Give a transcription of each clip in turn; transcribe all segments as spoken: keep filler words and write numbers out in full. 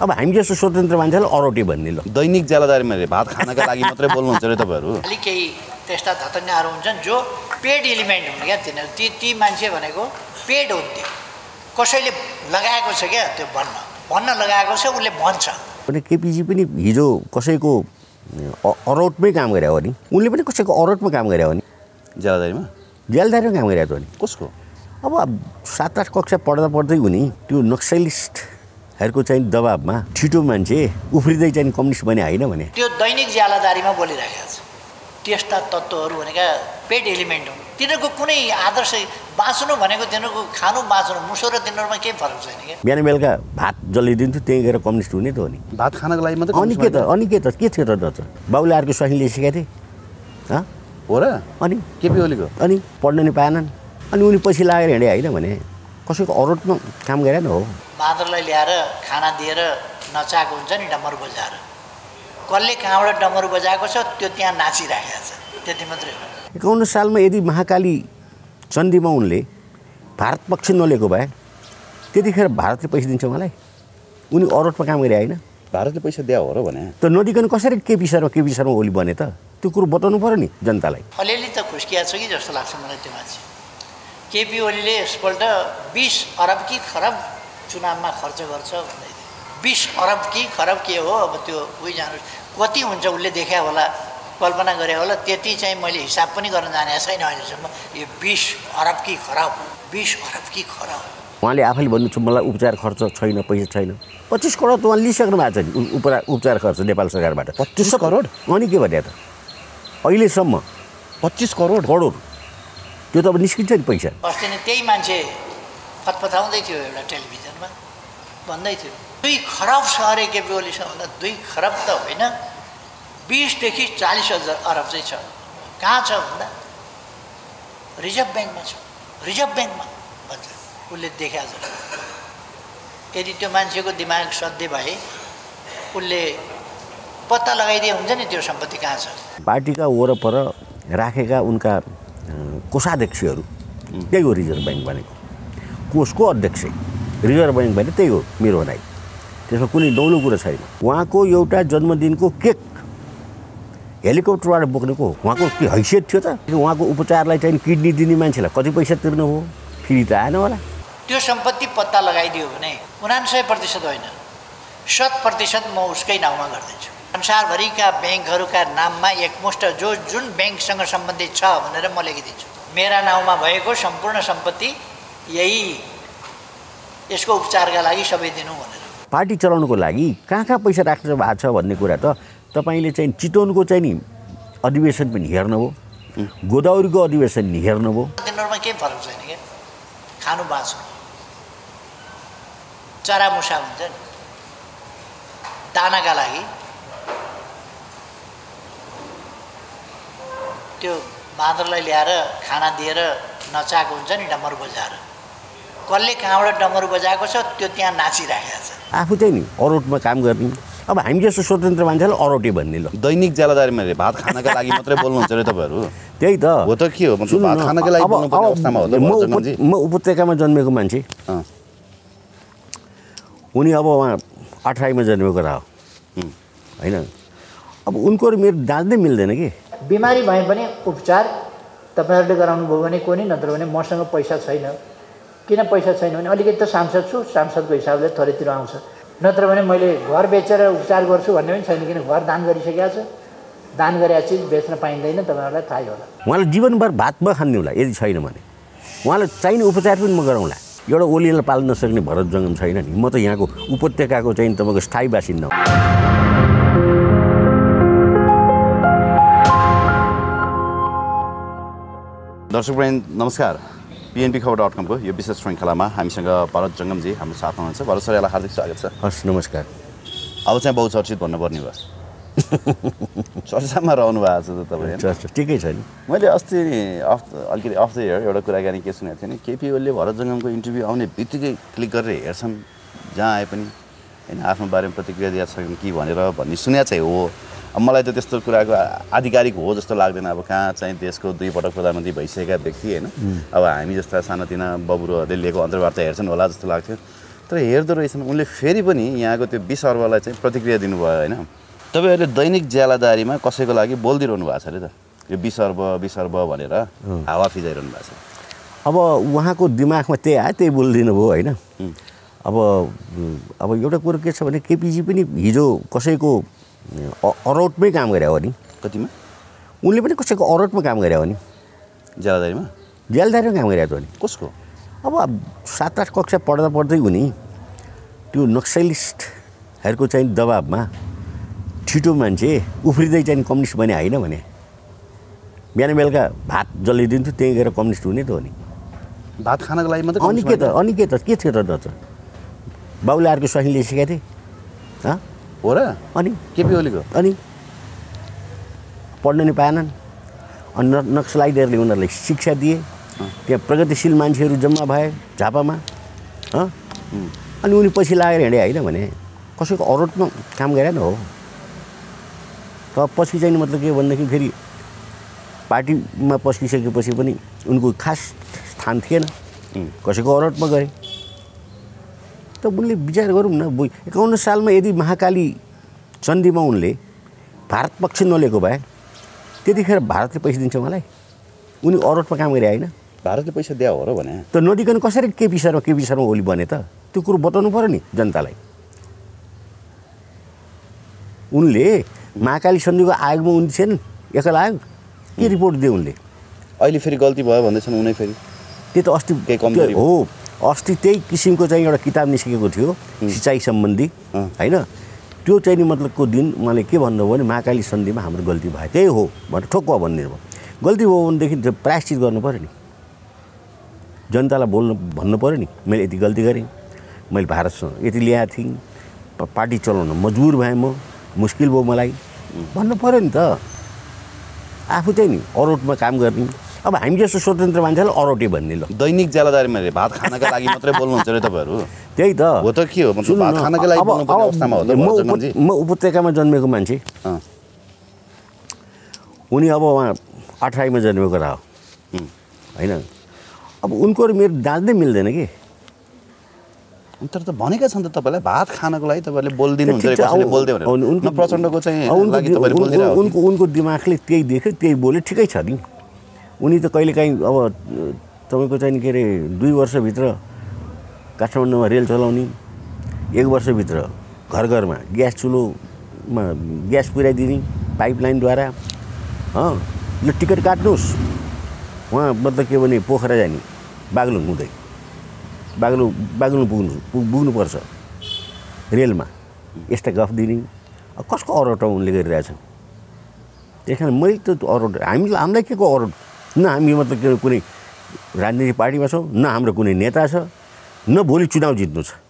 अब हामी जस्तो स्वतन्त्र मान्छेलाई अरोटे भन्ने ल दैनिक ज्यालादारीमा भात खानका लागि मात्रै बोल्नुहुन्छ रे तपाईँहरू अलि केही त्यस्ता धतङ्गाहरू हुन्छन् जो पेड एलिमेन्ट हुन् क्या तिनीहरू ती ती मान्छे भनेको पेड हुन् त्यो कसैले लगाएको छ क्या त्यो भन्न भन्न लगाएको छ उसले भन्छ अनि केपीजी पनि हिजो कसैको अरोटमै काम गरे हो नि उनले पनि कसैको अरोटमा काम गरे हो नि ज्यालादारीमा ज्यालादारीमा काम गरे हो नि कसको अब सात आठ कक्षा पढ्दा पढ्दै हुने त्यो नक्सलिस्टहरूको चाहिँ दबाबमा छिटो मान्छे उफ्रिँदै चाहिँ कम्युनिस्ट बने होइन भने त्यो दैनिक ज्यालादारीमा बोलिरहेको छ त्यस्ता तत्त्वहरू भनेका पेड एलिमेन्ट हुन् तिनीहरूको कुनै आदर्श बाँच्नु भनेको तिनीहरूको खानु बाँच्नु मुसो र तिनीहरूमा केही फरक छैन क्या बिहान बेलुका भात जल्दिदिन्थ्यो त्यहीँ गएर कम्युनिस्ट हुने त हो नि भात खानको लागि मात्रै अनि के त अनि के त के थियो त त बाबुले अर्को स्वास्नीले सिकाएको थिएँ हो र अनि केपी ओलीको अनि पढ्न नि पाएनन् अनि उनी पछि लागेर हिँडे होइन भने कसैको अरोटमा काम गरेन हो बाँदरलाई ल्याएर खाना दिएर नचाएको हुन्छ नि डमरू बजाएर कसले कहाँबाट डमरू बजाएको छ त्यो त्यहाँ नाचिराखेको छ त्यति मात्रै हो एकाउन्न सालमा यदि महाकाली चन्दीमा उनले भारत पक्ष नलिएको भए त्यतिखेर भारतले पैसा दिन्छ मलाई उनी अरोटमा काम गरे होइन भारतले पैसा दिया हो र भने त नदिकन कसरी केपी शर्मा केपी शर्मा ओली बने त त्यो कुरो बताउनु पऱ्यो नि जनतालाई अलिअलि त खुस्किया छ कि जस्तो लाग्छ मलाई त्यो मान्छे केपी ओलीले यसपल्ट बिस अरब कि खरब चुनावमा खर्च गर्छ भन्दै थियो बिस अरब कि खरब के हो अब त्यो उही जानु कति हुन्छ उसले देख्या होला कल्पना गरे होला त्यति चाहिँ मैले हिसाब पनि गर्न जाने छैन अहिलेसम्म यो बिस अरब कि खरब बिस अरब कि खरब उहाँले आफैले भन्नुहुन्छ मलाई उपचार खर्च छैन पैसा छैन पच्चिस करोड त उहाँले लिइसक्नु भएको छ नि उपचार उपचार खर्च नेपाल सरकारबाट पच्चिस करोड अनि के भने त अहिलेसम्म पच्चिस करोड करोड त्यो त अब निस्किन्छ नि पैसा अस्ति नै त्यही मान्छे फतफताउँदै थियो एउटा टेलिभिजनमा भन्दै थियो दुई खरब छ अरे केपी ओलीसँग भन्दा दुई खरब त होइन बिसदेखि चालिस हजार अरब चाहिँ छ कहाँ छ भन्दा रिजर्भ ब्याङ्कमा छ रिजर्भ ब्याङ्कमा भन्छ उसले देखा छ यदि त्यो मान्छेको दिमाग सध्य भए उसले पत्ता लगाइदिए हुन्छ नि त्यो सम्पत्ति कहाँ छ पार्टीका वरपर राखेका उनका कोषाध्यक्षहरू त्यही हो रिजर्भ ब्याङ्क भनेको कोषको अध्यक्ष रिजर्भ ब्याङ्क भने त्यही हो मेरो भनाइ त्यसमा कुनै नौलो कुरो छैन उहाँको एउटा जन्मदिनको केक हेलिकप्टरबाट बोक्नेको उहाँको के हैसियत थियो त उहाँको उपचारलाई चाहिँ किडनी दिने मान्छेलाई कति पैसा तिर्नु हो फेरि त आएन होला त्यो सम्पत्ति पत्ता लगाइदियो भने उनान्सय प्रतिशत होइन शत प्रतिशत म उसकै नाउँमा गर्दैछु संसारभरिका ब्याङ्कहरूका नाममा एकमुष्ट जो जुन ब्याङ्कसँग सम्बन्धित छ भनेर म लेखिदिन्छु मेरा नाउँमा भएको सम्पूर्ण सम्पत्ति यही यसको उपचारका लागि सबै दिनु भनेर पार्टी चलाउनुको लागि कहाँ कहाँ पैसा राख्नु भएको छ भन्ने कुरा त तपाईँले चाहिँ चितवनको चाहिँ नि अधिवेशन पनि हेर्नुभयो गोदावरीको अधिवेशन नि हेर्नुभयो तिनीहरूमा केही फरक छैन क्या खानु बाँच्नु चरामुसा हुन्छ नि दानाका लागि त्यो बाँदरलाई ल्याएर खाना दिएर नचाएको हुन्छ नि डमरू बजाएर कसले कहाँबाट डमरू बजाएको छ त्यो त्यहाँ नाचिराखेको छ आफू चाहिँ नि अरोटमा काम गर्ने अब हामी जस्तो स्वतन्त्र मान्छेलाई अरोटे भन्ने ल दैनिक ज्यालादारीमा भात खानका लागि मात्रै बोल्नुहुन्छ रे तपाईँहरू त्यही त हो त के हो मतलब भात खानका लागि बोल्नुपर्ने अवस्थामा हो त म उपत्यकामा जन्मेको मान्छे उनी अब उहाँ अठाइमा जन्मेको रह होइन अब उनको मेरो दाँच्दै मिल्दैन कि बिमारी भए पनि उपचार तपाईँहरूले गराउनु भयो भने कोही नत्र भने मसँग पैसा छैन किन पैसा छैन भने अलिकति त सांसद छु सांसदको हिसाबले थोरैतिर आउँछ नत्र भने मैले घर बेचेर उपचार गर्छु भन्ने पनि छैन किन घर दान गरिसकेको छ दान गरेको चिज बेच्न पाइँदैन तपाईँहरूलाई थाहै होला उहाँलाई जीवनभर भातमा खान्ने होला यदि छैन भने उहाँलाई चाहिने उपचार पनि म गराउँला एउटा ओलीलाई पाल्न नसक्ने भरत जङ्गम छैन नि म त यहाँको उपत्यकाको चाहिँ तपाईँको स्थायी बासिन्दा हो दर्शकवृन्द नमस्कार पीएनपी खबर डट कमको यो विशेष श्रृङ्खलामा हामीसँग भरत जङ्गमजी हाम्रो साथमा हुनुहुन्छ भरत सर यहाँलाई हार्दिक स्वागत छ हस् नमस्कार अब चाहिँ बहुचर्चित भन्नुपर्ने भयो चर्चामा रहनु भएको छ त तपाईँ चर्चा ठिकै छ नि मैले अस्ति अफ अलिकति अफ द इयर एउटा कुराकानी के सुनेको थिएँ नि केपी ओलीले भरत जङ्गमको इन्टरभ्यू आउने बित्तिकै क्लिक गरेर हेर्छन् जहाँ आए पनि होइन आफ्नो बारेमा प्रतिक्रिया दिएका छन् कि भनेर भन्ने सुनेको चाहिँ हो अब मलाई त त्यस्तो कुराको आधिकारिक हो जस्तो लाग्दैन अब कहाँ चाहिँ देशको दुई पटक प्रधानमन्त्री भइसकेका व्यक्ति होइन अब हामी जस्ता सानातिना बबुरोहरूले लिएको अन्तर्वार्ता हेर्छन् होला जस्तो लाग्थ्यो मात्र हेर्दो रहेछन् उनले फेरि पनि यहाँको त्यो बिस अर्बलाई चाहिँ प्रतिक्रिया दिनुभयो होइन तपाईँहरूले दैनिक ज्यालादारीमा कसैको लागि बोलिदिइरहनु भएको छ अरे त यो बिस अर्ब बिस अर्ब भनेर हावा फिजाइरहनु भएको छ अब उहाँको दिमागमा त्यही आयो त्यही बोलिदिनु भयो होइन अब अब एउटा कुरो के छ भने केपीजी पनि हिजो कसैको अरौटमै काम गरे हो नि कतिमा उनले पनि कसैको अरौटमा काम गरे हो नि ज्यालादारीमा ज्यालादारीमा काम गरेको नि कसको अब सात आठ कक्षा पढ्दा पढ्दै उनी त्यो नक्सलिस्टहरूको चाहिँ दबाबमा छिटो मान्छे उफ्रिँदै चाहिँ कम्युनिस्ट बने होइन भने बिहान बेलुका भात जलिदिन्थ्यो त्यहीँ गएर कम्युनिस्ट हुने त हो नि भात खानको लागि मात्रै अनि के त अनि के त के थियो त त बाउले अर्को स्वास्नीले सिकाएको थिएँ हो र अनि केपी ओलीको अनि पढ्न नि पाएनन् अनि नक्सलाइटहरूले उनीहरूलाई शिक्षा दिए त्यहाँ प्रगतिशील मान्छेहरू जम्मा भए झापामा अनि उनी पछि लागेर हिँडे होइन भने कसैको अरौटमा काम गरेन हो त पछि चाहिँ मतलब के भनेदेखि फेरि पार्टीमा पस्किसकेपछि पनि उनको खास स्थान थिएन कसैको अरौटमा गए त उनले विचार गरौँ न एकाउन्न सालमा यदि महाकाली चन्दीमा उनले भारत पक्ष नलिएको भए त्यतिखेर भारतले पैसा दिन्छ मलाई उनी अरौटमा काम गरे होइन भारतले पैसा दिया हो र भने त नदिकन कसरी केपी शर्मा केपी शर्मा ओली बने त त्यो कुरो बताउनु पर्यो नि जनतालाई उनले महाकाली सन्धिको आयोगमा उनी थिएन एकल आयोग के रिपोर्ट दिए उनले अहिले फेरि गल्ती भयो भन्दैछन् उनी फेरि त्यो त अस्ति केही कमजोरी हो अस्ति त्यही किसिमको चाहिँ एउटा किताब निस्केको थियो सिँचाइ सम्बन्धी होइन त्यो चाहिँ नि मतलबको दिन उहाँले के भन्नुभयो भने महाकाली सन्धिमा हाम्रो गल्ती भयो त्यही हो भनेर ठोक्क भनिदिनु भयो गल्ती भयो भनेदेखि प्रायश्चित गर्नु पऱ्यो नि जनतालाई बोल्नु भन्नु पऱ्यो नि मैले यति गल्ती गरेँ मैले भारतसँग यति ल्याएको थिएँ पार्टी चलाउन मजबुर भएँ म मुस्किल भयो मलाई भन्नु पऱ्यो नि त आफू चाहिँ नि अरौटमा काम गर्ने अब हामी जस्तो स्वतन्त्र मान्छेलाई अरौटे भन्ने ल दैनिक ज्यालादारीमा भात खानका लागि मात्रै बोल्नुहुन्छ अरे तपाईँहरू त्यही त हो त के हो मतलब भात खानका लागि बोल्नुपर्ने अवस्थामा हो त म उपत्यकामा जन्मेको मान्छे उनी अब उहाँ अठाइमा जन्मेको रह होइन अब उनको र मेरो दाँच्दै मिल्दैन कि तर त भनेका छन् त तपाईँलाई भात खानको लागि तपाईँहरूले बोलिदिनु हुन्छ कसैले बोल्दै भनेर उनको प्रचण्डको चाहिँ लागि तपाईँले बोलिदिनु उनको उनको दिमागले त्यही देख्यो त्यही बोल्यो ठिकै छ नि उनी त कहिलेकाहीँ अब तपाईँको चाहिँ के अरे दुई वर्षभित्र काठमाडौँमा रेल चलाउने एक वर्षभित्र घर घरमा ग्यास चुलोमा ग्यास पुर्याइदिने पाइपलाइनद्वारा अँ ल टिकट काट्नुहोस् उहाँ मतलब के भने पोखरा जाने बागलुङ हुँदै बागलुङ बागलुङ पुग्नु पुग्नुपर्छ रेलमा यस्ता गफ दिने कसको अरौट उनले गरिरहेछन् त्यही कारण मैले त अरौट हामीलाई हामीलाई के को अरौट न हामी मतलब के कुनै राजनीतिक पार्टीमा छौँ न हाम्रो कुनै नेता छ न भोलि चुनाव जित्नु छ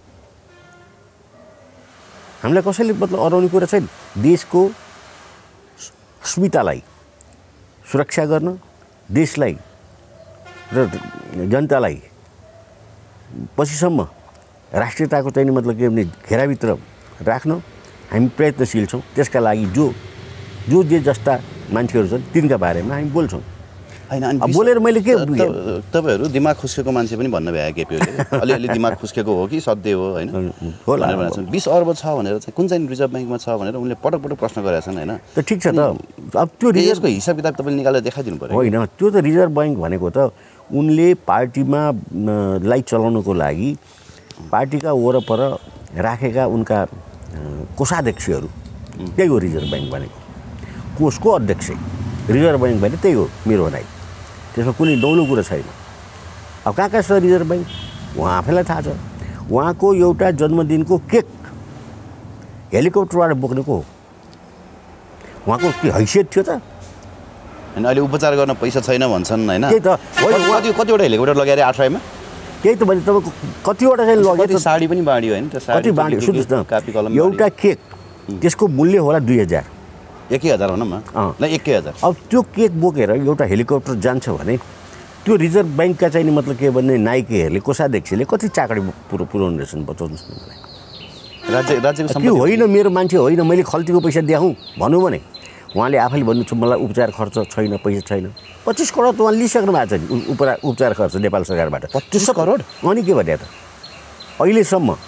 हामीलाई कसैले मतलब अराउने कुरा छैन देशको अस्मितालाई सुरक्षा गर्न देशलाई र जनतालाई पछिसम्म राष्ट्रियताको चाहिँ मतलब के भने घेराभित्र राख्न हामी प्रयत्नशील छौँ त्यसका लागि जो जो जे जस्ता मान्छेहरू छन् तिनका बारेमा हामी बोल्छौँ होइन बोलेर मैले के तपाईँहरू दिमाग खुस्केको मान्छे पनि भन्नु भए केपी ओलीले अलिअलि दिमाग खुस्केको हो कि सत्य हो होइन भनेर बिस अर्ब छ भनेर चाहिँ कुन चाहिँ रिजर्भ ब्याङ्कमा छ भनेर उनले पटक पटक प्रश्न गरेका छन् होइन त ठिक छ त अब त्यो रिजर्भको हिसाब किताब तपाईँले निकालेर देखाइदिनु पऱ्यो होइन त्यो त रिजर्भ ब्याङ्क भनेको त उनले पार्टीमा लाई चलाउनको लागि पार्टीका वरपर राखेका उनका कोषाध्यक्षहरू त्यही हो रिजर्भ ब्याङ्क भनेको कोषको अध्यक्ष रिजर्भ ब्याङ्क भने त्यही हो मेरो भनाइ त्यसमा कुनै डौलो कुरो छैन अब कहाँ कहाँ छ रिजर्भ ब्याङ्क उहाँ आफैलाई थाहा छ उहाँको एउटा जन्मदिनको केक हेलिकप्टरबाट बोक्नेको हो उहाँको के हैसियत थियो त होइन अहिले उपचार गर्न पैसा छैन भन्छन् होइन त्यही त कति कतिवटा हेलिकप्टर लगाएर आठराईमा त्यही त भने तपाईँको कतिवटा चाहिँ लगेर साडी पनि बाँडियो होइन कति बाँड्यो सुन्नुहोस् न कापी कलम एउटा केक त्यसको मूल्य होला दुई हजार एकै हजार भनौँ न ल एकै हजार अब त्यो केक बोकेर एउटा हेलिकप्टर जान्छ भने त्यो रिजर्भ ब्याङ्कका चाहिँ नि मतलब के भन्ने नायिकाहरूले कोषाध्यक्षले कति चाकडी पुरो पुऱ्याउनु रहेछन् बताउनुहोस् न मलाई राज्य राज्यको त्यो होइन मेरो मान्छे होइन मैले खल्तीको पैसा दियाउँ भनौँ भने उहाँले आफैले भन्नुहुन्छ मलाई उपचार खर्च छैन पैसा छैन पच्चिस करोड त उहाँले लिइसक्नु भएको छ नि उपचार उपचार खर्च नेपाल सरकारबाट पच्चिस करोड अनि के भने त अहिलेसम्म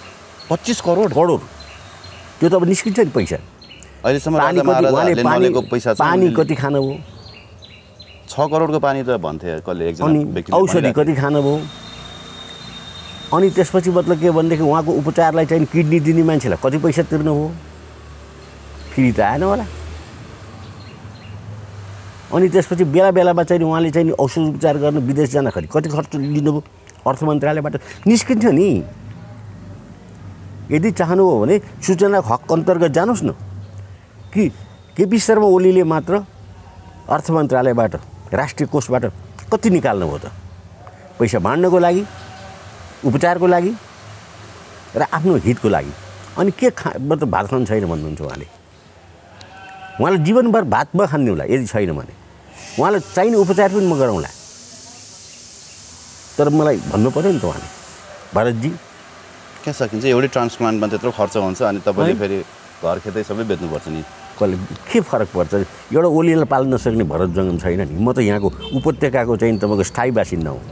पच्चिस करोड करोड त्यो त अब निस्किन्छ नि पैसा अहिलेसम्म पानी राजा कति उहाँले महाराजाहरूले पानी नलेको पैसा छ पानी कति खानुभयो छ करोडको पानी त भन्थे कसले एकजना अनि व्यक्तिले औषधि भनिरहेको कति खानुभयो अनि त्यसपछि मतलब के भनेदेखि उहाँको उपचारलाई चाहिँ किडनी दिने मान्छेलाई कति पैसा तिर्नुभयो फेरि त आएन होला अनि त्यसपछि बेला बेलामा चाहिँ उहाँले चाहिँ औषध उपचार गर्न विदेश जाँदाखेरि कति खर्च लिनुभयो अर्थ मन्त्रालयबाट निस्किन्छ नि यदि चाहनुभयो भने सूचना हक अन्तर्गत जानुहोस् न कि केपी शर्मा ओलीले मात्र अर्थ मन्त्रालयबाट राष्ट्रिय कोषबाट कति निकाल्नुभयो त पैसा बाँड्नको लागि उपचारको लागि र आफ्नो हितको लागि अनि के खा मतलब भात खानु छैन भन्नुहुन्छ उहाँले उहाँलाई जीवनभर भात म खान्दिउँला यदि छैन भने उहाँलाई चाहिने उपचार पनि म गराउँला तर मलाई भन्नु पऱ्यो नि त उहाँले भरतजी के सकिन्छ एउटै ट्रान्सप्लान्टमा त्यत्रो खर्च हुन्छ अनि तपाईँले फेरि घर खेतै सबै बेच्नुपर्छ नि कसले के फरक पर्छ एउटा ओलीलाई पाल्न नसक्ने भरत जङ्गम छैन नि म त यहाँको उपत्यकाको चाहिँ तपाईँको स्थायी बासिन्दा हो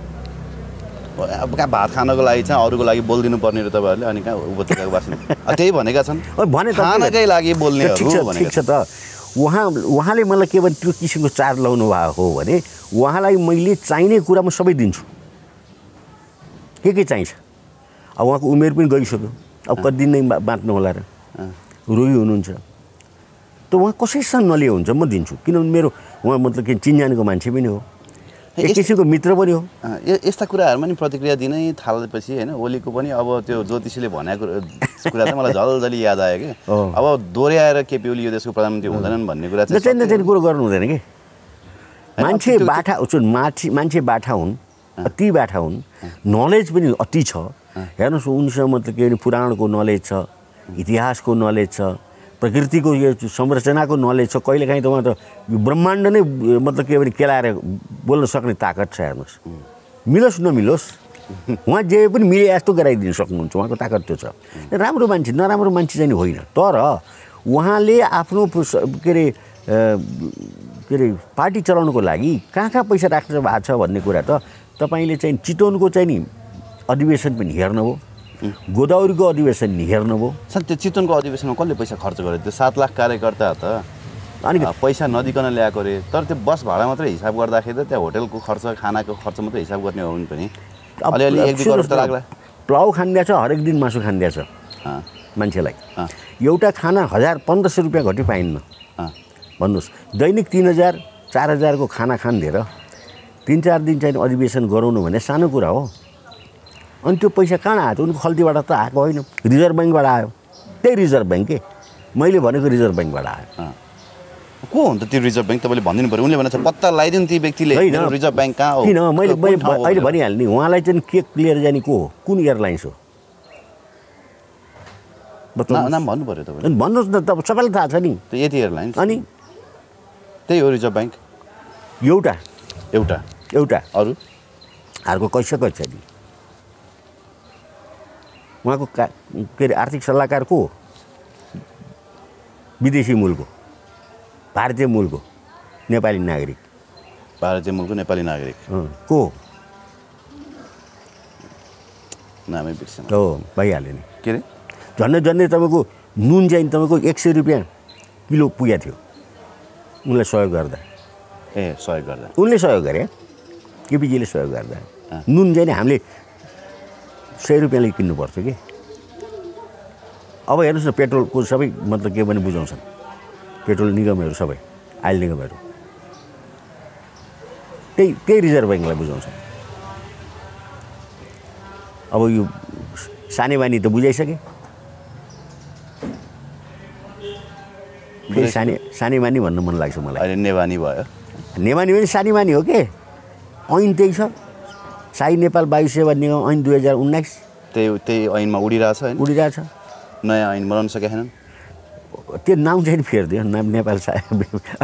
अब कहाँ भात खानको लागि चाहिँ अरूको लागि बोलिदिनु पर्ने र तपाईँहरूले अनि कहाँ उपत्यकाको बासिन्दा त्यही भनेका छन् भने खानकै लागि बोल्नेहरू ठिक छ त उहाँ उहाँले मलाई के भने त्यो किसिमको चार्ज लाउनु भएको हो भने उहाँलाई मैले चाहिने कुरा म सबै दिन्छु के के चाहिन्छ अब उहाँको उमेर पनि गइसक्यो अब कति दिन नै बाँच्नु होला र रोगी हुनुहुन्छ त उहाँ कसैसँग नलिए हुन्छ म दिन्छु किनभने मेरो उहाँ मतलब के चिन्जानको मान्छे पनि हो एक किसिमको मित्र पनि हो यस्ता कुराहरूमा नि प्रतिक्रिया दिनै थालेपछि होइन ओलीको पनि अब त्यो ज्योतिषीले भनेको कुरा चाहिँ मलाई जल्दजल्दी याद आयो कि अब दोहोऱ्याएर केपी ओली यो देशको प्रधानमन्त्री हुँदैनन् भन्ने कुरा चाहिँ चाहिँ नचाहिने कुरो गर्नु हुँदैन कि मान्छे बाठा मान्छे मान्छे बाठा हुन् अति बाठा हुन् नलेज पनि अति छ हेर्नुहोस् उनीसँग मतलब के भने पुराणको नलेज छ इतिहासको नलेज छ प्रकृतिको यो संरचनाको नलेज छ कहिलेकाहीँ त उहाँ त ब्रह्माण्ड नै मतलब के भने केलाएर बोल्न सक्ने ताकत छ हेर्नुहोस् मिलोस् नमिलोस् उहाँ जे पनि मिले जस्तो गराइदिनु सक्नुहुन्छ उहाँको ताकत त्यो छ राम्रो मान्छे नराम्रो मान्छे चाहिँ होइन तर उहाँले आफ्नो के अरे के अरे पार्टी चलाउनको लागि कहाँ कहाँ पैसा राख्नु भएको छ भन्ने कुरा त तपाईँले चाहिँ चितवनको चाहिँ नि अधिवेशन पनि हेर्नुभयो गोदावरीको अधिवेशन नि हेर्नुभयो सर त्यो चितवनको अधिवेशनमा कसले पैसा खर्च गर्यो त्यो सात लाख कार्यकर्ता त अनि पैसा नदिकन ल्याएको अरे तर त्यो बस भाडा मात्रै हिसाब गर्दाखेरि त त्यहाँ होटलको खर्च खानाको खर्च मात्रै हिसाब गर्ने हो भने पनि अलिअलि एक दुई करोड त लाग्ला प्लाउ खान्दिया छ हरेक दिन मासु खान्दिया छ मान्छेलाई एउटा खाना हजार पन्ध्र सय रुपियाँ घटी पाइन्न भन्नुहोस् दैनिक तिन हजार चार हजारको खाना खान्दिएर तिन चार दिन चाहिँ अधिवेशन गराउनु भने सानो कुरा हो अनि त्यो पैसा कहाँ आयो त उनको खल्तीबाट त आएको होइन रिजर्भ ब्याङ्कबाट आयो त्यही रिजर्भ ब्याङ्क के मैले भनेको रिजर्भ ब्याङ्कबाट आयो को हो त त्यो रिजर्भ ब्याङ्क तपाईँले भनिदिनु पऱ्यो उनले भनेको पत्ता लगाइदिनु ती व्यक्तिले रिजर्भ ब्याङ्क कहाँ हो किन मैले अहिले भनिहालेँ नि उहाँलाई चाहिँ के क्लियर जाने को हो कुन एयरलाइन्स हो नाम भन्नु पऱ्यो तपाईँले भन्नुहोस् न त सबैलाई थाहा छ नि त्यो यति एयरलाइन्स अनि त्यही हो रिजर्भ ब्याङ्क एउटा एउटा एउटा अरू अर्को कैसा कैसा नि उहाँको का के अरे आर्थिक सल्लाहकार को विदेशी मूलको भारतीय मूलको नेपाली नागरिक भारतीय मूलको नेपाली नागरिक को नामै बिर्सेँ हो भइहाल्यो नि के अरे झन्डै झन्डै तपाईँको नुन चाहिँ तपाईँको एक सय रुपियाँ किलो पुगेको थियो उनलाई सहयोग गर्दा ए सहयोग गर्दा उनले सहयोग गरे केपीजीले सहयोग गर्दा नुन चाहिँ नि हामीले सय रुपियाँले किन्नुपर्छ कि अब हेर्नुहोस् न पेट्रोलको सबै मतलब के भने बुझाउँछन् पेट्रोल निगमहरू सबै आइल निगमहरू त्यही त्यही रिजर्भ ब्याङ्कलाई बुझाउँछन् अब यो साने बानी त बुझाइसके फेरि साने साने बानी भन्न मन लाग्छ मलाई अहिले नेवानी भयो नेवानी पनि सानी बानी हो के ऐन त्यही छ साई नेपाल वायु सेवा निगम ऐन दुई हजार उन्नाइस त्यही त्यही ऐनमा उडिरहेछ होइन उडिरहेछ नयाँ ऐन बनाउन सकेका छैनन् त्यो नाम चाहिँ फेरिदियो नाम नेपाल साहेब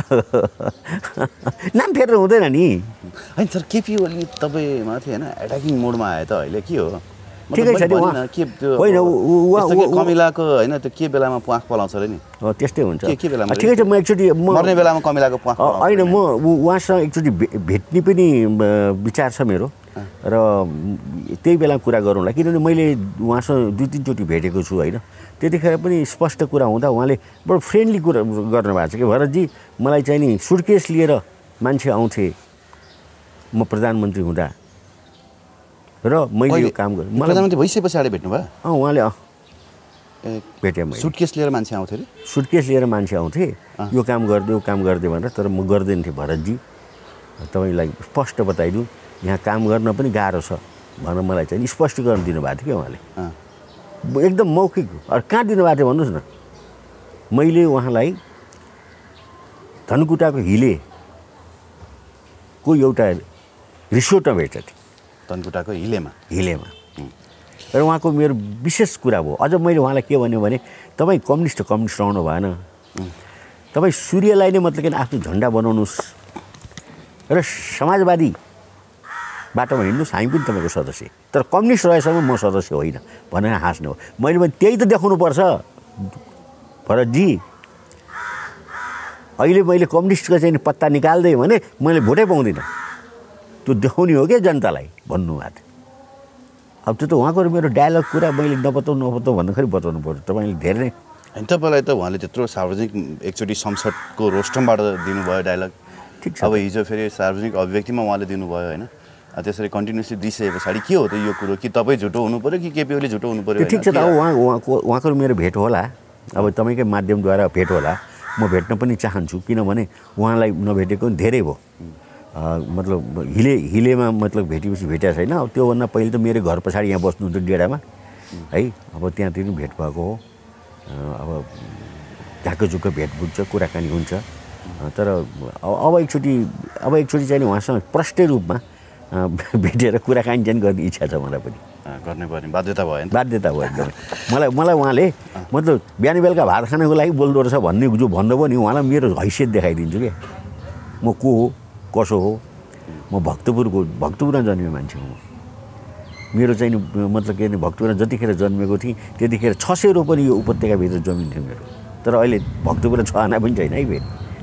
नाम फेर्नु हुँदैन नि होइन सर केपी ओली तपाईँमाथि होइन एट्याकिङ मोडमा आयो त अहिले के हो ठिकै छ के त्यो कमिलाको होइन त्यो के बेलामा प्वाख पलाउँछ अरे नि हो त्यस्तै हुन्छ के के बेलामा ठिकै छ म एकचोटि मर्ने बेलामा कमिलाको प्वाख होइन म उहाँसँग एकचोटि भेट्ने पनि विचार छ मेरो र त्यही बेला कुरा गरौँला किनभने मैले उहाँसँग दुई तिनचोटि भेटेको छु होइन त्यतिखेर पनि स्पष्ट कुरा हुँदा उहाँले बडो फ्रेन्डली कुरा गर्नुभएको छ कि भरतजी मलाई चाहिँ नि सुटकेस लिएर मान्छे आउँथे म प्रधानमन्त्री हुँदा र मैले यो काम गरेँ प्रधानमन्त्री भइसके पछाडि भेट्नु भयो अँ उहाँले अँ भेटेँ मैले सुटकेस लिएर मान्छे आउँथे अरे सुटकेस लिएर मान्छे आउँथे यो काम गरिदियो यो काम गरिदियो भनेर तर म गर्दैन थिएँ भरतजी तपाईँलाई स्पष्ट बताइदिउँ यहाँ काम गर्न पनि गाह्रो छ भनेर मलाई चाहिँ स्पष्टीकरण दिनुभएको थियो कि उहाँले एकदम मौखिक अरू कहाँ दिनुभएको थियो भन्नुहोस् न मैले उहाँलाई धनकुटाको हिलेको एउटा रिसोर्टमा भेटेको थिएँ धनकुटाको हिलेमा हिलेमा र उहाँको मेरो विशेष कुरा भयो अझ मैले उहाँलाई के भन्यो भने तपाईँ कम्युनिस्ट कम्युनिस्ट रहनु भएन तपाईँ सूर्यलाई नै मतलब कि आफ्नो झन्डा बनाउनुहोस् र समाजवादी बाटोमा हिँड्नुहोस् हामी पनि तपाईँको सदस्य तर कम्युनिस्ट रहेसम्म म सदस्य होइन भनेर हाँस्नु हो मैले भने त्यही त देखाउनुपर्छ भरतजी अहिले मैले कम्युनिस्टको चाहिँ पत्ता निकाल्दै भने मैले भोटै पाउँदिनँ त्यो देखाउने हो क्या जनतालाई भन्नुभएको थियो अब त्यो त उहाँको मेरो डायलग कुरा मैले नबताउँ नबताउँ भन्दाखेरि बताउनु पर्छ तपाईँले धेरै नै होइन तपाईँलाई त उहाँले त्यत्रो सार्वजनिक एकचोटि संसदको रोस्टमबाट दिनुभयो डायलग ठिक छ अब हिजो फेरि सार्वजनिक अभिव्यक्तिमा उहाँले दिनुभयो होइन त्यसरी कन्टिन्युसली दिइसके पछाडि के हो त यो कुरो कि तपाईँ झुटो हुनु पऱ्यो कि केपी ओली झुटो हुनु पऱ्यो ठिक छ त अब उहाँ उहाँको उहाँको मेरो भेट होला अब तपाईँकै माध्यमद्वारा भेट होला म भेट्न पनि चाहन्छु किनभने उहाँलाई नभेटेको पनि धेरै भयो मतलब हिले हिलेमा मतलब भेटेपछि भेटेको छैन अब त्योभन्दा पहिले त मेरो घर पछाडि यहाँ बस्नुहुन्थ्यो डेढामा है अब त्यहाँतिर भेट भएको हो अब झाक्कझुक्क भेट बुझ्छ कुराकानी हुन्छ तर अब एकचोटि अब एकचोटि चाहिँ उहाँसँग प्रष्ट रूपमा भेटेर कुराकानी चाहिँ गर्ने इच्छा छ मलाई पनि गर्नै पर्ने बाध्यता भयो बाध्यता भयो एकदमै मलाई मलाई उहाँले मतलब बिहान बेलुका भात खानको लागि बोल्दो रहेछ भन्ने जो भन्नुभयो नि उहाँलाई मेरो हैसियत देखाइदिन्छु क्या म को हो कसो हो म भक्तपुरको भक्तपुरमा जन्मेको मान्छे हो मेरो चाहिँ मतलब के भने भक्तपुरमा जतिखेर जन्मेको थिएँ त्यतिखेर छ सय रोपनी यो उपत्यकाभित्र जमिन थियो मेरो तर अहिले भक्तपुरमा छ आना पनि छैन है फेरि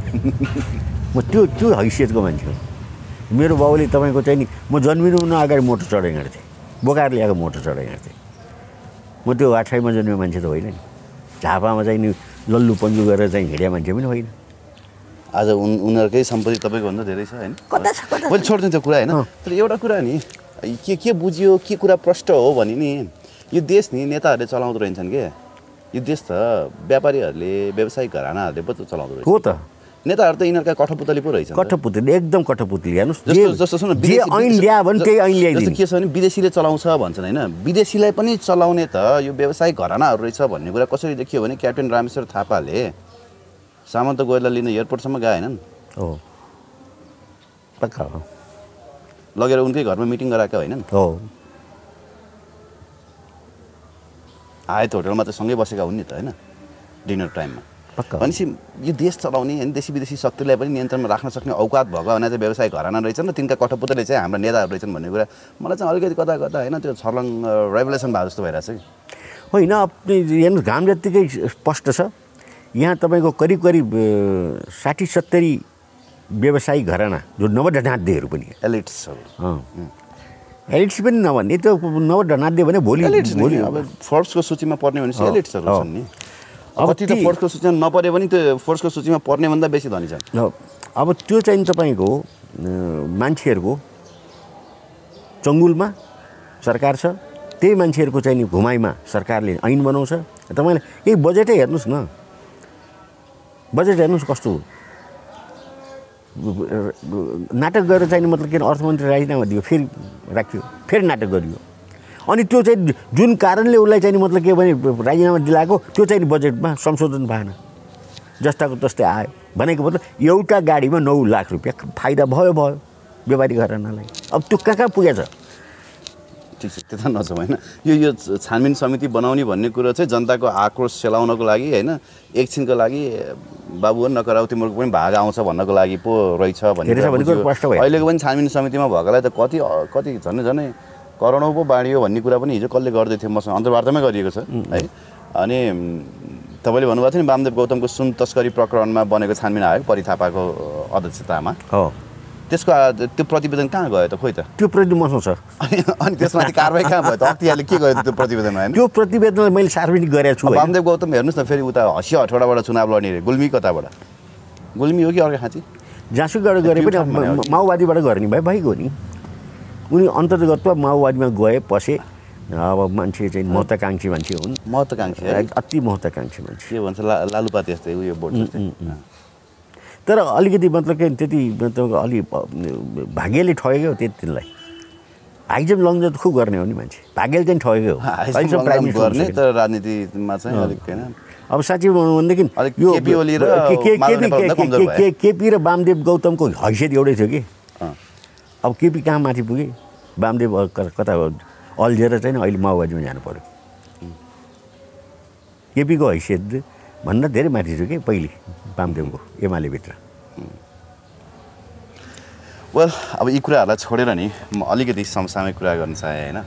म त्यो त्यो हैसियतको मान्छे हो मेरो बाउले तपाईँको चाहिँ नि म जन्मिनुभन्दा अगाडि मोटर चढाइ हिँड्थेँ बोकाएर ल्याएको मोटर चढाइ हिँड्थेँ म त्यो आठाईमा जन्मेको मान्छे त होइन नि झापामा चाहिँ नि लल्लु पन्जु गरेर चाहिँ हिँडेको मान्छे पनि होइन आज उन उनीहरूकै सम्पत्ति तपाईँको भन्दा धेरै छ होइन कता छ कता मैले छोड्दिनँ त्यो कुरा होइन तर एउटा कुरा नि के के बुझियो के कुरा प्रष्ट हो भने नि यो देश नि नेताहरूले चलाउँदो रहन्छन् के यो देश त व्यापारीहरूले व्यवसायिक घरानाहरूले पो चलाउँदो रहेछ हो त नेताहरू त यिनीहरूका कठपुतली पो रहेछ कठपुतली एकदम कठपुतली हेर्नुहोस् जस्तो जस्तो सुन जे ऐन ल्या भने त्यही ऐन ल्याइदिनु जस्तो के छ भने विदेशीले चलाउँछ भन्छन् होइन विदेशीलाई पनि चलाउने त यो व्यवसायिक घरानाहरू रहेछ भन्ने कुरा कसरी देखियो भने क्याप्टेन रामेश्वर थापाले सामन्त गोयललाई लिन एयरपोर्टसम्म गएनन् हो पक्का हो लगेर उनकै घरमा मिटिङ गराएका होइनन् हो आए त होटलमा त सँगै बसेका हुन् नि त होइन डिनर टाइममा पक्का भनेपछि यो देश चलाउने होइन देशी विदेशी शक्तिलाई पनि नियन्त्रणमा राख्न सक्ने औकात भएको भने चाहिँ व्यवसायिक घराना रहेछन् र तिनका कठपुतली चाहिँ हाम्रा नेताहरू रहेछन् भन्ने कुरा मलाई चाहिँ अलिकति कता कता होइन त्यो छर्लङ रेभुलेसन भएको जस्तो भइरहेछ कि होइन हेर्नुहोस् घाम जत्तिकै स्पष्ट छ यहाँ तपाईँको करिब करिब साठी सत्तरी व्यवसायिक घराना जो नवढनाद्यहरू पनि एलिट्सहरू एलिट्स पनि नभन्ने त्यो नवढनाद्य भने भोलि भोलि अब फोर्सको सूचीमा पर्ने भनेपछि एलिट्सहरू छन् नि अब ती त फोर्सको सूचीमा नपरे पनि त्यो फोर्सको सूचीमा पर्ने भन्दा बेसी धनी छन् अब त्यो चाहिँ तपाईँको मान्छेहरूको चङ्गुलमा सरकार छ त्यही मान्छेहरूको चाहिँ नि घुमाइमा सरकारले ऐन बनाउँछ तपाईँले यही बजेटै हेर्नुहोस् न बजेट हेर्नुहोस् कस्तो हो नाटक गरेर चाहिँ मतलब के अर्थमन्त्री राजीनामा दियो फेरि राख्यो फेरि नाटक गरियो अनि त्यो चाहिँ जुन कारणले उसलाई चाहिँ मतलब के भने राजीनामा दिलाएको त्यो चाहिँ बजेटमा संशोधन भएन जस्ताको तस्तै आयो भनेको मतलब एउटा गाडीमा नौ लाख रुपियाँ फाइदा भयो भयो व्यापारी घरानालाई अब त्यो कहाँ कहाँ पुगेछ ठिक छ त्यता नजाउँ होइन यो यो छानबिन समिति बनाउने भन्ने कुरो चाहिँ जनताको आक्रोश सेलाउनको लागि होइन एकछिनको लागि बाबु नकराउ तिम्रो पनि भाग आउँछ भन्नको लागि पो रहेछ भन्ने अहिलेको पनि छानबिन समितिमा भएकोलाई त कति कति झन् झनै करोडौँ पो बाँडियो भन्ने कुरा पनि हिजो कसले गर्दै थियो मसँग अन्तर्वार्तामै गरिएको छ है अनि तपाईँले भन्नुभएको थियो नि वामदेव गौतमको सुन तस्करी प्रकरणमा बनेको छानबिन आयोग परि थापाको अध्यक्षतामा हो त्यसको त्यो प्रतिवेदन कहाँ गयो त खोइ त त्यो प्रतिवेदन मसँग छ अनि त्यसमाथि कारबाही कहाँ भयो त अख्तियारले के गर्यो त्यो प्रतिवेदनमा हैन त्यो प्रतिवेदनलाई मैले सार्वजनिक गरेको छु वामदेव गौतम हेर्नुस् न फेरि उता हसिया हठौडाबाट चुनाव लड्ने रे गुल्मी कताबाट गुल्मी हो कि अर्को खाँची जासुकबाट गरे पनि माओवादीबाट गर्ने भए भइगयो नि उनी अन्तर्गत माओवादीमा गए पसे अब मान्छे चाहिँ महत्त्वाकांक्षी मान्छे हुन् महत्त्वाकांक्षी अति महत्त्वाकांक्षी मान्छे के भन्छ लालुपा त्यस्तै उयो बोर्ड तर अलिकति मतलब के त्यति मतलब अलि भाग्यले ठगेको त्यति तिनलाई हाइजम लङ जम्प खुब गर्ने हो नि मान्छे भाग्यले चाहिँ ठगेको हो गर्ने तर राजनीतिमा चाहिँ अलिक हैन अब साँच्चै भनेदेखि यो केपी ओली र केपी र वामदेव गौतमको हैसियत एउटै थियो कि अब केपी कहाँ माथि पुगे वामदेव कता अल्झेर चाहिँ अहिले माओवादीमा जानु पर्यो केपीको हैसियत भन्दा धेरै माथि थियो कि पहिले वामदेवको एमाले भित्र वेल अब यी कुराहरूलाई छोडेर नि म अलिकति समसामयिक कुरा गर्न चाहे हैन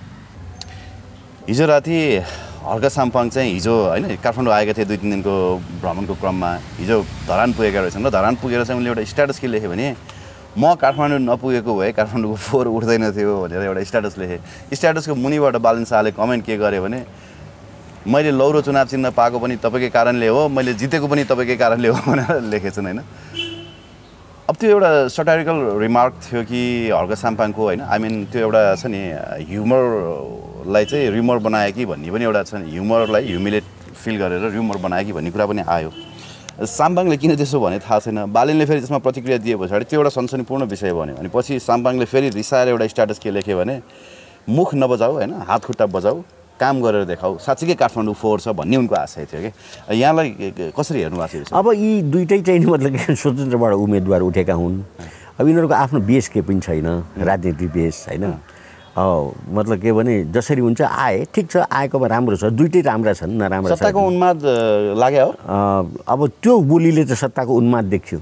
हिजो राति हर्क साम्पाङ चाहिँ हिजो हैन काठमाडौँ आएका थिए दुई तिन दिनको भ्रमणको क्रममा हिजो धरान पुगेका रहेछन् र धरान पुगेर चाहिँ उनले एउटा स्ट्याटस के लेखे भने म काठमाडौँ नपुगेको भए काठमाडौँको फोहोर उठ्दैन थियो भनेर एउटा स्ट्याटस लेखे स्ट्याटसको मुनिबाट बालन शाहले कमेन्ट के गरे भने मैले लौरो चुनाव चिन्ह पाएको पनि तपाईँकै कारणले हो मैले जितेको पनि तपाईँकै कारणले हो भनेर लेखेछन् हैन अब त्यो एउटा सटारिकल रिमार्क थियो कि हर्क साम्पाङको हैन आई मिन त्यो एउटा छ नि ह्युमरलाई चाहिँ रिमर बनायो कि भन्ने पनि एउटा छ नि ह्युमरलाई ह्युमिलेट फिल गरेर रिमर बनायो कि भन्ने कुरा पनि आयो साम्पाङले किन त्यसो भने थाहा छैन बालिनले फेरि त्यसमा प्रतिक्रिया दिए पछाडि त्यो एउटा सनसनीपूर्ण विषय बन्यो अनि पछि साम्पाङले फेरि रिसाएर एउटा स्ट्याटस के लेख्यो भने मुख नबजाऊ हैन हात खुट्टा बजाऊ काम गरेर देखाऊ साँच्चीकै काठमाडौँ फोहोर छ भन्ने उनको आशय थियो कि यहाँलाई कसरी हेर्नु भएको छ अब यी दुईटै चाहिँ मतलब स्वतन्त्रबाट उम्मेदवार उठेका हुन् अब यिनीहरूको आफ्नो बेस के पनि छैन राजनीतिक बेस हैन मतलब के भने जसरी हुन्छ आए ठिक छ आएकोमा राम्रो छ दुईटै राम्रा छन् नराम्रा छन् सत्ताको उन्माद लाग्यो अब त्यो बोलीले त सत्ताको उन्माद देख्यो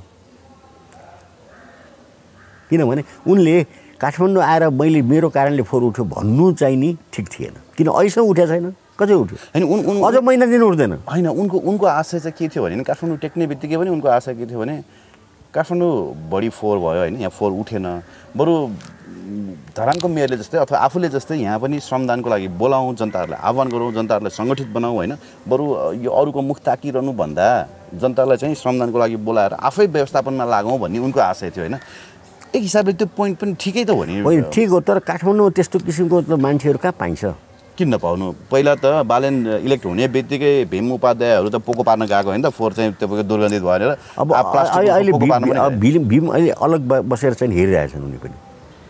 किनभने उनले काठमाडौँ आएर मैले मेरो कारणले फोहोर उठ्यो भन्नु चाहिँ नि ठिक थिएन किन अहिलेसम्म उठेको छैन कतै उठ्यो हैन अझ महिना दिन उठ्दैन हैन उनको उनको आशय चाहिँ के थियो भने काठमाडौँ टेक्ने बित्तिकै पनि उनको आशय के थियो भने काठमाडौँ बढी फोहोर भयो हैन यहाँ फोहोर उठेन बरु धरानको मेयरले जस्तै अथवा आफूले जस्तै यहाँ पनि श्रमदानको लागि बोलाउँ जनताहरूलाई आह्वान गरौँ जनताहरूलाई सङ्गठित बनाऊ हैन बरु यो अरूको मुख ताकिरहनु भन्दा जनतालाई चाहिँ श्रमदानको लागि बोलाएर आफै व्यवस्थापनमा लागौँ भन्ने उनको आशय थियो हैन एक हिसाबले त्यो पोइन्ट पनि ठिकै त हो नि होइन ठिक हो तर काठमाडौँ त्यस्तो किसिमको त मान्छेहरू कहाँ पाइन्छ किन नपाउनु पहिला त बालेन इलेक्ट हुने बित्तिकै भीम उपाध्यायहरू त पोको पार्न गएको होइन त फोहोर चाहिँ तपाईँको दुर्गन्धित भएर अब अहिले भीम भीम अहिले अलग बसेर चाहिँ हेरिरहेछन् उनी पनि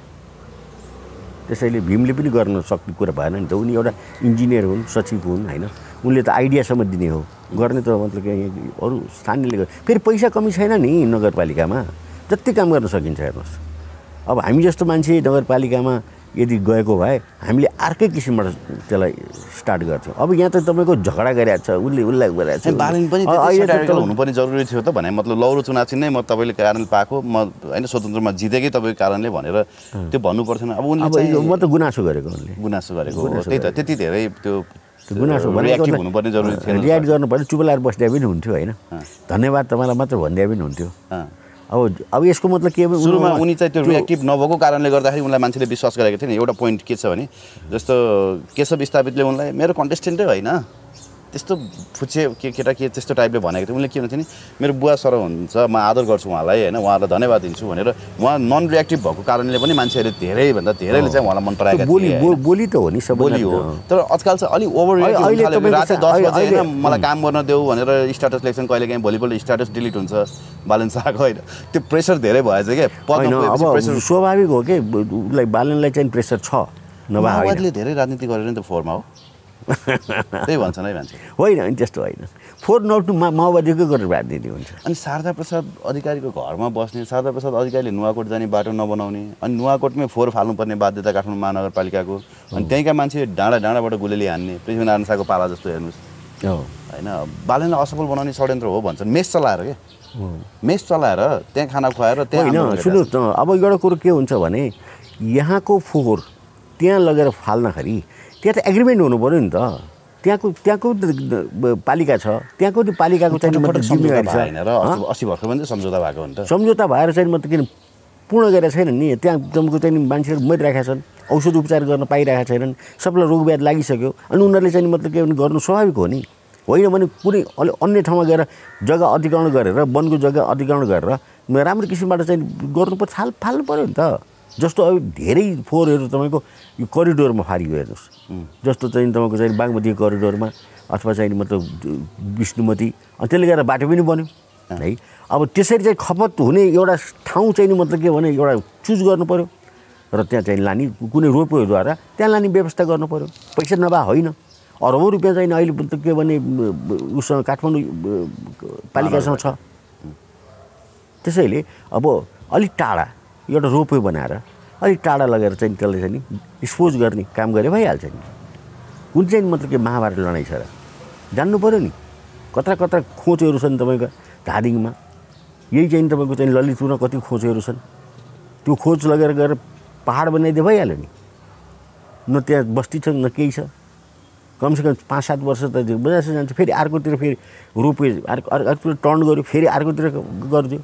त्यसैले भीमले पनि गर्न सक्ने कुरा भएन नि त उनी एउटा इन्जिनियर हुन् सचिव हुन् होइन उनले त आइडियासम्म दिने हो गर्ने त मतलब के अरू स्थानीयले फेरि पैसा कमी छैन नि नगरपालिकामा जति काम गर्न सकिन्छ हेर्नुहोस् अब हामी जस्तो मान्छे नगरपालिकामा यदि गएको भए हामीले अर्कै किसिमबाट त्यसलाई स्टार्ट गर्थ्यौँ अब यहाँ त तपाईँको झगडा गरिरहेको छ उसले उसलाई गरिरहेको छ बालिन पनि अहिले हुनुपर्ने जरुरी थियो त भने मतलब लौरो चुनाव चिन्ह म तपाईँले कारणले पाएको म होइन स्वतन्त्रमा जितेकै तपाईँको कारणले भनेर त्यो भन्नु पर्थेन अब उनले म त गुनासो गरेको उनले गुनासो गरेको त्यही त त्यति धेरै त्यो गुनासो रिएक्टिभ हुनुपर्ने जरुरी थियो रियाक्ट गर्नु पर्यो चुप लाएर बस्दा पनि हुन्थ्यो होइन धन्यवाद तपाईँलाई मात्र भन्दा पनि हुन्थ्यो अब अब यसको मतलब के सुरुमा उनी चाहिँ त्यो रिएक्टिभ नभएको कारणले गर्दाखेरि उनलाई मान्छेले विश्वास गरेको थियो नि एउटा पोइन्ट के छ भने जस्तो केशव स्थापितले उनलाई मेरो कन्टेस्टेन्टै होइन त्यस्तो फुच्चे के केटा के त्यस्तो टाइपले भनेको थियो उनले के भन्थ्यो नि मेरो बुवा सर हुन्छ म आदर गर्छु उहाँलाई होइन उहाँलाई धन्यवाद दिन्छु भनेर उहाँ नन रिएक्टिभ भएको कारणले पनि मान्छेहरूले धेरैभन्दा धेरैले चाहिँ उहाँलाई मन पराएका थिए बोली त हो नि बोली हो तर आजकल चाहिँ अलिक ओभर रिएक्टिभ राति दस बजे होइन मलाई काम गर्न देऊ भनेर स्ट्याटस लेख्छन् कहिले काहीँ भोलिपल्ट स्ट्याटस डिलिट हुन्छ बालन शाहको होइन त्यो प्रेसर धेरै भएछ क्या अब स्वाभाविक हो कि उसलाई बालनलाई चाहिँ प्रेसर छ नभए धेरै राजनीति गरेर नि त फोहोरमा हो त्यही भन्छन् है मान्छे होइन अनि त्यस्तो होइन फोहोर नउठ्नु मा माओवादीकै गरेर राजनीति हुन्छ अनि शारदा प्रसाद अधिकारीको घरमा बस्ने शारदा प्रसाद अधिकारीले नुवाकोट जाने बाटो नबनाउने अनि नुवाकोटमै फोहोर फाल्नुपर्ने बाध्यता काठमाडौँ महानगरपालिकाको अनि त्यहीँका मान्छे डाँडा डाँडाबाट गुलेली हान्ने पृथ्वीनारायण शाहको पाला जस्तो हेर्नुहोस् होइन बालनलाई असफल बनाउने षड्यन्त्र हो भन्छन् मेस चलाएर के मेस चलाएर त्यहाँ खाना खुवाएर त्यहाँ होइन सुन्नुहोस् न अब एउटा कुरो के हुन्छ भने यहाँको फोहोर त्यहाँ लगेर फाल्दाखेरि त्यहाँ त एग्रिमेन्ट हुनु पऱ्यो नि त त्यहाँको त्यहाँको पालिका छ त्यहाँको त्यो पालिकाको चाहिँ जिम्मेवारी छ अस्सी भर्खर पनि सम्झौता भएको हो नि त सम्झौता भएर चाहिँ म त किन पूर्ण गरेका छैनन् नि त्यहाँ तपाईँको चाहिँ मान्छेहरू मरिरहेका छन् औषध उपचार गर्न पाइरहेका छैनन् सबैलाई रोग व्याधि लागिसक्यो अनि उनीहरूले चाहिँ मतलब के भने गर्नु स्वाभाविक हो नि होइन भने कुनै अलि अन्य ठाउँमा गएर जग्गा अधिग्रहण गरेर वनको जग्गा अधिग्रहण गरेर राम्रो किसिमबाट चाहिँ गर्नु पर्छ फाल फाल्नु पऱ्यो नि त जस्तो अब धेरै फोहोरहरू तपाईँको यो करिडोरमा फालियो हेर्नुहोस् जस्तो चाहिँ तपाईँको चाहिँ बागमती करिडोरमा अथवा चाहिँ मतलब विष्णुमती अनि त्यसले गर्दा बाटो पनि बन्यो है अब त्यसरी चाहिँ खपत हुने एउटा ठाउँ चाहिँ मतलब के भने एउटा चुज गर्नु पऱ्यो र त्यहाँ चाहिँ लाने कुनै रोपवेद्वारा त्यहाँ लाने व्यवस्था गर्नु पऱ्यो पैसा नभए होइन अरबौँ रुपियाँ चाहिँ अहिले मतलब के भने उसँग काठमाडौँ पालिकासँग छ त्यसैले अब अलिक टाढा एउटा रोपवे बनाएर अलिक टाढा लगेर चाहिँ त्यसलाई चाहिँ नि डिस्पोज गर्ने काम गरे भइहाल्छ नि कुन चाहिँ मतलब के महाभारत लडाइँ छ र जान्नु पऱ्यो नि कत्रा कत्रा खोजहरू छन् तपाईँको धादिङमा यही चाहिँ तपाईँको चाहिँ ललितपुरमा कति खोजहरू छन् त्यो खोज लगेर गएर पहाड बनाइदिए भइहाल्यो नि न त्यहाँ बस्ती छ न केही छ कमसेकम पाँच सात वर्ष त बजारसम्म जान्छ फेरि अर्कोतिर फेरि रोपवे अर्को अर्कोतिर टर्न गऱ्यो फेरि अर्कोतिर गरिदियो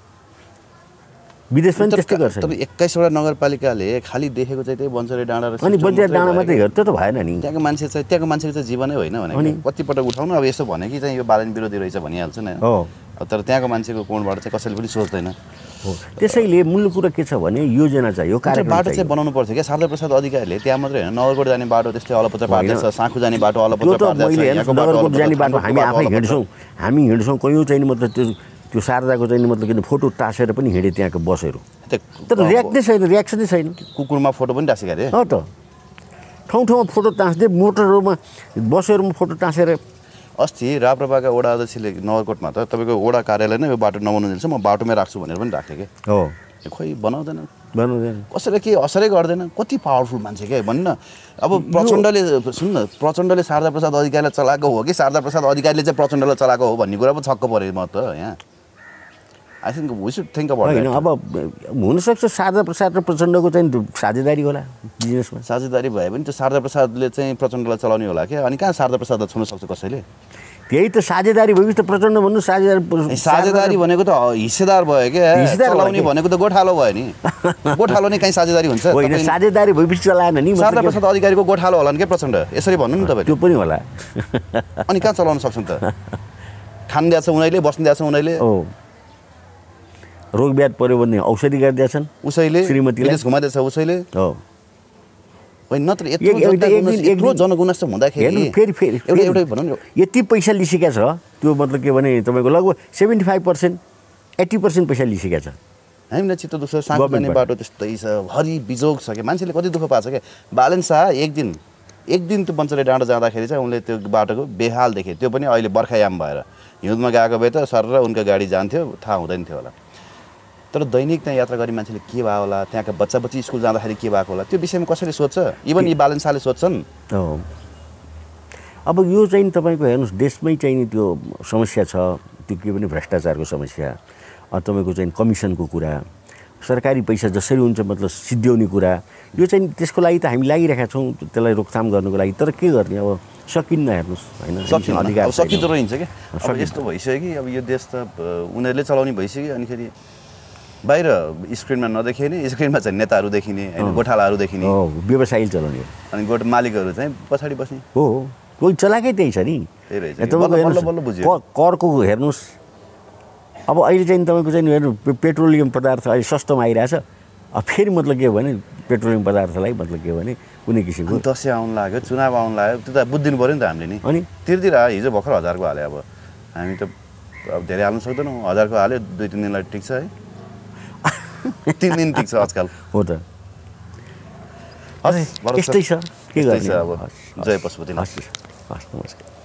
विदेश पनि त्यस्तै गर्छ तर एक्काइसवटा नगरपालिकाले खालि देखेको चाहिँ त्यही बन्चरे डाँडा र अनि बन्चरे डाँडा मात्रै हेर त्यो त भएन नि त्यहाँको मान्छे चाहिँ त्यहाँको मान्छेको चाहिँ जीवनै होइन भने कतिपटक उठाउनु अब यसो भने कि चाहिँ यो बालन विरोधी रहेछ भनिहाल्छ नि हो तर त्यहाँको मान्छेको कोणबाट चाहिँ कसैले पनि सोच्दैन हो त्यसैले मूल कुरा के छ भने योजना चाहियो कार्यक्रम बाटो चाहिँ बनाउनु पर्थ्यो क्या शारदा प्रसाद अधिकारीले त्यहाँ मात्रै होइन नगरकोट जाने बाटो त्यस्तै अलपत्र पार्दैछ साँखु जाने बाटो अलपत्र पार्दैछ नगरकोट जाने बाटो हामी आफै हिँड्छौँ हामी हिँड्छौँ कयौँ चाहिँ मतलब त्यो त्यो शारदाको चाहिँ मतलब किन फोटो टाँसेर पनि हिँडे त्यहाँको बसहरू तर रियाक्ट नै छैन रियाक्सनै छैन कुकुरमा फोटो पनि टाँसेका अरे हो त ठाउँ ठाउँमा फोटो टाँस्दै मोटरहरूमा बसहरूमा फोटो टाँसेर अस्ति राप्रपाका वडा अध्यक्षले नगरकोटमा त तपाईँको वडा कार्यालय नै यो बाटो नबनाउनु दिन्छ म बाटोमै राख्छु भनेर पनि राखेँ कि हो खोइ बनाउँदैन बनाउँदैन कसैले के असरै गर्दैन कति पावरफुल मान्छे क्या भन्नु न अब प्रचण्डले सुन्नु न प्रचण्डले शारदा प्रसाद अधिकारीलाई चलाएको हो कि शारदा प्रसाद अधिकारीले चाहिँ प्रचण्डलाई चलाएको हो भन्ने कुरा पो छक्क पऱ्यो म त यहाँ I think we should think about होइन अब हुनसक्छ शारदा प्रसाद र प्रचण्डको चाहिँ साझेदारी होला बिजनेसमा साझेदारी भए पनि त्यो शारदा प्रसादले चाहिँ प्रचण्डलाई चलाउने होला क्या अनि कहाँ शारदा प्रसादलाई छुन सक्छ कसैले त्यही त साझेदारी भएपछि त प्रचण्ड भन्नु साझेदारी साझेदारी भनेको त हिस्सेदार भयो क्या चलाउने भनेको त गोठालो भयो नि गोठालो नै कहीँ साझेदारी हुन्छ होइन साझेदारी भएपछि चलाएन नि शारदा प्रसाद अधिकारीको गोठालो होला नि के प्रचण्ड यसरी भन्नु नि तपाईँ त्यो पनि होला अनि कहाँ चलाउन सक्छन् त खान दिएछ उनीहरूले बस्नु दिएछ उनीहरूले हो रोग व्याध पऱ्यो भने औषधि गरिदिएछन् उसैले श्रीमतीले घुमाइदिएछ उसैले हो होइन नत्र यत्रो जनगुनासो हुँदाखेरि फेरि फेरि एउटा एउटै भनौँ न यति पैसा लिइसकेको छ त्यो मतलब के भने तपाईँको लगभग seventy five percent eighty percent पैसा लिइसकेको छ हामीलाई चित्त दुख्छ साँझ जाने बाटो त्यस्तै छ हरि बिजोग छ क्या मान्छेले कति दुःख पाएको छ क्या बालन शाह एक दिन एक दिन त्यो बन्चरे डाँडा जाँदाखेरि चाहिँ उनले त्यो बाटोको बेहाल देखे त्यो पनि अहिले बर्खायाम भएर हिउँदमा गएको भए त सर र उनका गाडी जान्थ्यो थाहा हुँदैन थियो होला तर दैनिक त्यहाँ यात्रा गर्ने मान्छेले के भयो होला त्यहाँका बच्चा बच्ची स्कुल जाँदाखेरि के भएको होला त्यो विषयमा कसैले सोध्छ इभन यी बालन शाहले सोध्छन् अब यो चाहिँ तपाईँको हेर्नुहोस् देशमै चाहिँ त्यो समस्या छ त्यो के भने भ्रष्टाचारको समस्या तपाईँको चाहिँ कमिसनको कुरा सरकारी पैसा जसरी हुन्छ मतलब सिद्ध्याउने कुरा यो चाहिँ त्यसको लागि त हामी लागिरहेका छौँ त्यसलाई रोकथाम गर्नुको लागि तर के गर्ने अब सकिन्न हेर्नुहोस् होइन सकिन्न अधिकार सकिँदो रहन्छ क्या अब यस्तो भइसक्यो कि अब यो देश त उनीहरूले चलाउने भइसक्यो अनिखेरि बाहिर स्क्रिनमा नदेखिने स्क्रिनमा चाहिँ नेताहरू देखिने होइन गोठालाहरू देखिने व्यवसायी चलाउने अनि गोठ मालिकहरू चाहिँ पछाडि बस्ने हो कोही चलाएकै त्यही छ नि तपाईँको करको हेर्नुहोस् अब अहिले चाहिँ तपाईँको चाहिँ हेर्नु पेट्रोलियम पदार्थ अहिले सस्तोमा आइरहेछ अब फेरि मतलब के भने पेट्रोलियम पदार्थलाई मतलब के भने कुनै किसिमको दसैँ आउनु लाग्यो चुनाव आउनु लाग्यो त्यो त बुझिदिनु पऱ्यो नि त हामीले नि अनि तिर्तिर हिजो भर्खर हजारको हाल्यो अब हामी त अब धेरै हाल्नु सक्दैनौँ हजारको हाल्यो दुई तिन दिनलाई ठिक छ है तिन दिन ठिक छ आजकल हो त यस्तै छ के गर्ने अब जय पशुपति हस् हस् नमस्कार